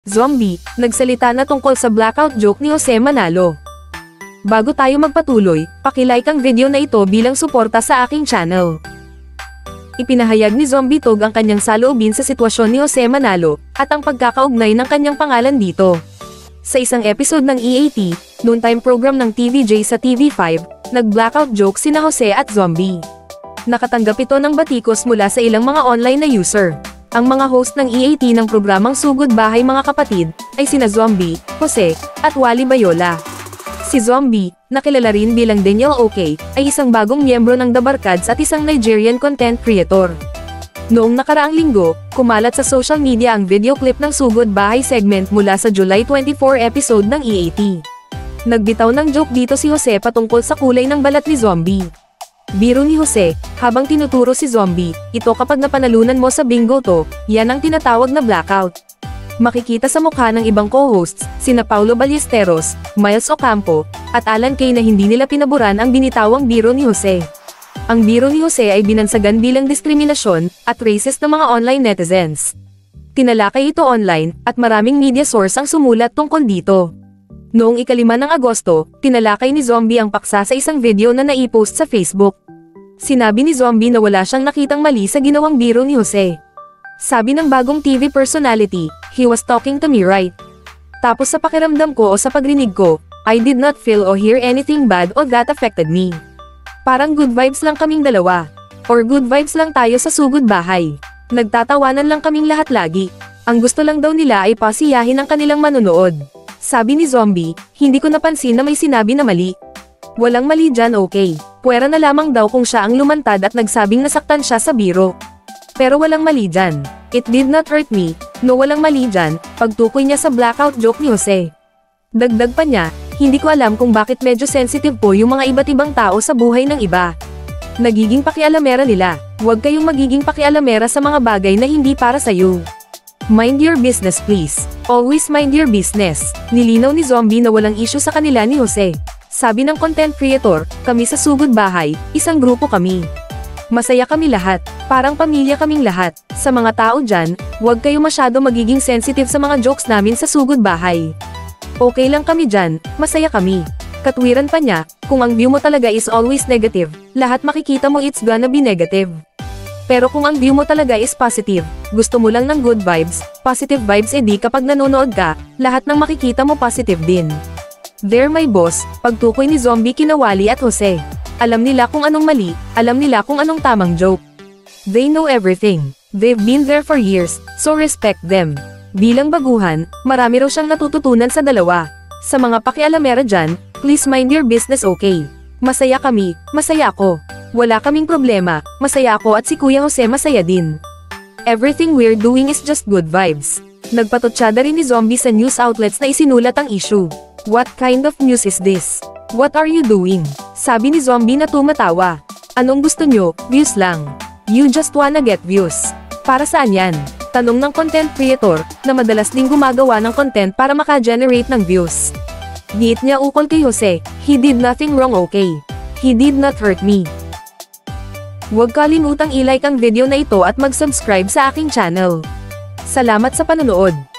Zombie, nagsalita na tungkol sa blackout joke ni Jose Manalo. Bago tayo magpatuloy, paki-like ang video na ito bilang suporta sa aking channel. Ipinahayag ni Zombie Tog ang kanyang saloobin sa sitwasyon ni Jose Manalo, at ang pagkakaugnay ng kanyang pangalan dito. Sa isang episode ng EAT, noontime program ng TVJ sa TV5, nag-blackout joke sina Jose at Zombie. Nakatanggap ito ng batikos mula sa ilang mga online na user. Ang mga host ng EAT ng programang Sugod Bahay Mga Kapatid, ay sina Zombie, Jose, at Wally Bayola. Si Zombie, na kilala rin bilang Daniel OK, ay isang bagong miyembro ng The Barkads at isang Nigerian content creator. Noong nakaraang linggo, kumalat sa social media ang video clip ng Sugod Bahay segment mula sa July 24 episode ng EAT. Nagbitaw ng joke dito si Jose patungkol sa kulay ng balat ni Zombie. Biro ni Jose, habang tinuturo si Zombie, ito kapag napanalunan mo sa bingo to, yan ang tinatawag na blackout. Makikita sa mukha ng ibang co-hosts, sina Paulo Ballesteros, Miles Ocampo, at Alan Kay na hindi nila pinaboran ang binitawang biro ni Jose. Ang biro ni Jose ay binansagan bilang diskriminasyon, at racist ng mga online netizens. Tinalakay ito online, at maraming media source ang sumulat tungkol dito. Noong 5 ng Agosto, tinalakay ni Zombie ang paksa sa isang video na naipost sa Facebook. Sinabi ni Zombie na wala siyang nakitang mali sa ginawang biro ni Jose. Sabi ng bagong TV personality, "He was talking to me right. Tapos sa pakiramdam ko o sa pagrinig ko, I did not feel or hear anything bad or that affected me. Parang good vibes lang kaming dalawa. Or good vibes lang tayo sa sugod bahay. Nagtatawanan lang kaming lahat lagi. Ang gusto lang daw nila ay pasiyahin ang kanilang manonood." Sabi ni Zombie, "Hindi ko napansin na may sinabi na mali. Walang mali dyan, okay. Puwera na lamang daw kung siya ang lumantad at nagsabing nasaktan siya sa biro. Pero walang mali dyan. It did not hurt me, no walang mali dyan," pagtukoy niya sa blackout joke ni Jose. Dagdag pa niya, "Hindi ko alam kung bakit medyo sensitive po yung mga iba't ibang tao sa buhay ng iba. Nagiging pakialamera nila. Huwag kayong magiging pakialamera sa mga bagay na hindi para sa'yo. Mind your business please. Always mind your business." Nilinaw ni Zombie na walang issue sa kanila ni Jose. Sabi ng content creator, "Kami sa Sugod Bahay, isang grupo kami. Masaya kami lahat, parang pamilya kaming lahat. Sa mga tao dyan, huwag kayo masyado magiging sensitive sa mga jokes namin sa Sugod Bahay. Okay lang kami dyan, masaya kami." Katwiran pa niya, kung ang view mo talaga is always negative, lahat makikita mo it's gonna be negative. Pero kung ang view mo talaga is positive, gusto mo lang ng good vibes, positive vibes edi kapag nanonood ka, lahat ng makikita mo positive din. There my boss, pagtukoy ni Zombie kina Wally at Jose. Alam nila kung anong mali, alam nila kung anong tamang joke. They know everything. They've been there for years, so respect them. Bilang baguhan, marami raw siyang natututunan sa dalawa. Sa mga pakialamera dyan, please mind your business okay. Masaya kami, masaya ako. Wala kaming problema, masaya ako at si Kuya Jose masaya din. Everything we're doing is just good vibes. Nagpatutsyada rin ni Zombie sa news outlets na isinulat ang issue. What kind of news is this? What are you doing? Sabi ni Zombie na tumatawa. Anong gusto nyo? Views lang. You just wanna get views. Para saan yan? Tanong ng content creator, na madalas ding gumagawa ng content para maka-generate ng views. Giit niya ukol kay Jose, "He did nothing wrong, okay. He did not hurt me." Huwag kalimutang i-like ang video na ito at mag-subscribe sa aking channel. Salamat sa panonood.